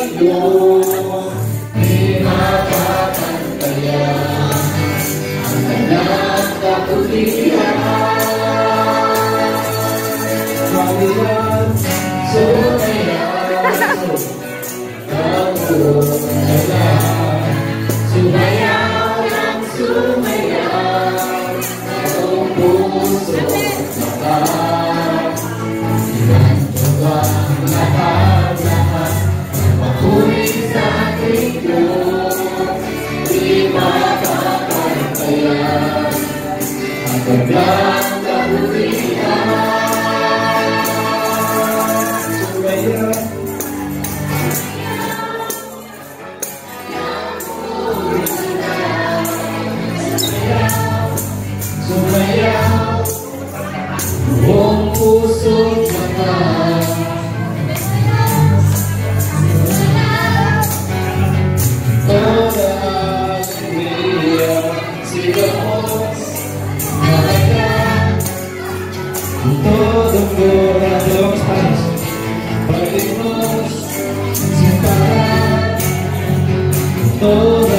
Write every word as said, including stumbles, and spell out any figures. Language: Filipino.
iyo, di makapantayan ang kanyang kabutihan. Maliwan, sumayaw, kamulan, sumayaw ng sumayaw, ang puso lahat, ilan ang lahat, makuwi sa ating Diyos, di makapantayan ang kanyang kabutihan. Sumayaw, buong puso't lakas, toda alegria, sigamos malayan, todo corazón para irnos sin parar, todo